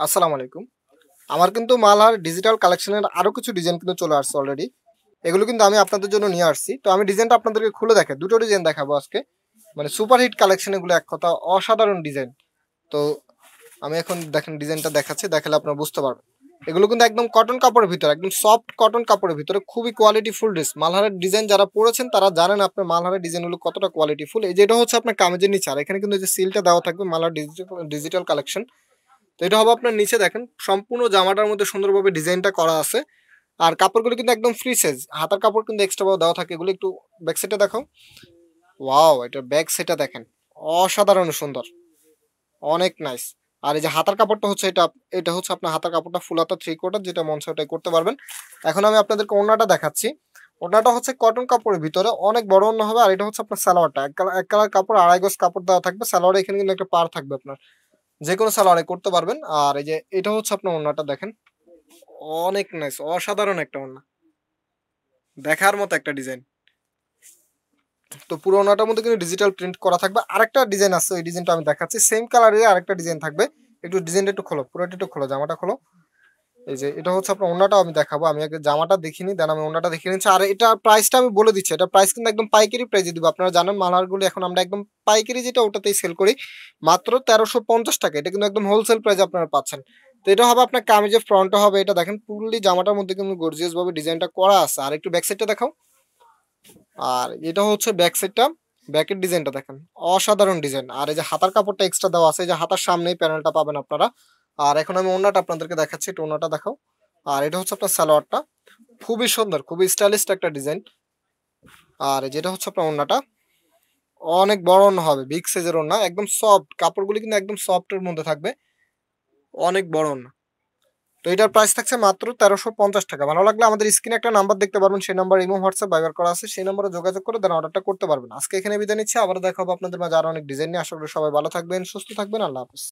আসসালামু আলাইকুম। আমার কিন্তু মালহার ডিজিটাল কালেকশনের আরো কিছু ডিজাইন কিন্তু চলে আসছে অলরেডি। এগুলো কিন্তু আমি আপনাদের জন্য নিয়ে আসছি। তো আমি ডিজাইনটা আপনাদেরকে খুলে দেখাই। ২ টো ডিজাইন দেখাবো আজকে। মানে সুপার হিট কালেকশন এগুলো এক কথা অসাধারণ ডিজাইন। তো আমি এখন দেখেন ডিজাইনটা দেখাচ্ছি, দেখালে আপনারা বুঝতে পারবেন। এগুলো কিন্তু একদম কটন কাপড়ের ভিতরে, একদম সফট কটন কাপড়ের ভিতরে খুবই কোয়ালিটিফুল ড্রেস। মালহারের ডিজাইন যারা পড়েছেন তারা জানেন আপনার মালহারের ডিজাইনগুলো কতটা কোয়ালিটিফুল। এই যে এটা হচ্ছে আপনার কামিজের নিচে, আর এখানে কিন্তু এই যে সিলটা দেওয়া থাকবে মালহার ডিজিটাল কালেকশন। তো এটা হবে আপনার নিচে দেখেন সম্পূর্ণ জামাটার মধ্যে সুন্দরভাবে ডিজাইনটা করা আছে। আর কাপড়গুলো কিন্তু একদম ফ্রি সাইজ, হাতার কাপড় কিন্তু এক্সট্রা ভাবে দেওয়া থাকে। এগুলো একটু ব্যাক সাইডটা দেখাও। ওয়াও, এটা ব্যাক সাইডটা দেখেন, অসাধারণ সুন্দর, অনেক নাইস। আর এই যে হাতার কাপড়টা হচ্ছে এটা, এটা হচ্ছে আপনার হাতার কাপড়টা ফুল হাতা 3/4, যেটা মন চায় ওটাই করতে পারবেন। এখন আমি আপনাদেরকে ওড়নাটা দেখাচ্ছি। ওড়নাটা হচ্ছে কটন কাপড়ের ভিতরে অনেক বড় ওড়না হবে। আর এটা হচ্ছে আপনার সালোয়ারটা এক কালার কাপড়, আড়াই গজ কাপড় দেওয়া থাকবে সালোয়ারে। এখানে কিন্তু একটা পার থাকবে আপনার, যে কোনো সালোয়ারে করতে পারবেন। আর এই যে এটা হচ্ছে আপনার ওড়নাটা দেখেন, অনেক নাইস, অসাধারণ একটা ওড়না, দেখার মতো একটা ডিজাইন। তো পুরো ওড়নাটার মধ্যে কিন্তু ডিজিটাল প্রিন্ট করা থাকবে। আরেকটা ডিজাইন আছে, ওই ডিজাইনটা আমি দেখাচ্ছি। সেম কালারের আরেকটা ডিজাইন থাকবে। একটু ডিজাইনটা একটু খোলো, পুরোটা একটু খোলো, জামাটা খোলো। এই যে এটা হচ্ছে আপনার ওড়নাটাও আমি দেখাবো। আমি আগে জামাটা দেখিনি, দেন আমি ওড়নাটা দেখে নিচ্ছি। আর এটা প্রাইসটা আমি বলে দিচ্ছি, এটা প্রাইস কিন্তু একদম পাইকারি প্রাইসে দিব। আপনারা জানেন মালারগুলো এখন আমরা একদম পাইকারি যেটা ওটাতেই সেল করি মাত্র ১৩৫০ টাকা। এটা কিন্তু একদম হোলসেল প্রাইসে আপনারা পাচ্ছেন। তো এটা হবে আপনার কামিজের ফ্রন্টটা হবে এটা দেখেন, ফুললি জামাটার মধ্যে কিন্তু গর্জিয়াস ভাবে ডিজাইনটা করা আছে। আর একটু ব্যাক সাইডটা দেখাও। আর এটা হচ্ছে ব্যাক সাইডটা, ব্যাকের ডিজাইনটা দেখেন, অসাধারণ ডিজাইন। আর এই যে হাতার কাপড়টা এক্সট্রা দেওয়া আছে, এই যে হাতার সামনেই প্যানেলটা পাবেন আপনারা। আর এখন আমি ওড়নাটা আপনাদেরকে দেখাচ্ছি, একটু ওড়নাটা দেখাও। আর এটা হচ্ছে আপনার সালোয়ারটা, খুবই সুন্দর, খুবই স্টাইলিশ একটা ডিজাইন। আর যেটা হচ্ছে আপনার ওড়নাটা, অনেক বড় ওড়না হবে, বিগ সাইজের ওড়না, একদম সফট কাপড়গুলি কিন্তু একদম সফটের মধ্যে থাকবে, অনেক বড় ওড়না। তো এটার প্রাইস থাকছে মাত্র ১৩৫০ টাকা। ভালো লাগলে আমাদের স্ক্রিনে একটা নাম্বার দেখতে পারবেন, সেই নাম্বার ইমো হোয়াটসঅ্যাপ ব্যবহার করা আছে, সেই নাম্বারে যোগাযোগ করে দেন অর্ডারটা করতে পারবেন। আজকে এখানে বিদায় নিচ্ছি, আবার দেখা হবে আপনাদের মাঝে আরো অনেক ডিজাইন নিয়ে। আশা করি সবাই ভালো থাকবেন, সুস্থ থাকবেন। আল্লাহ হাফেজ।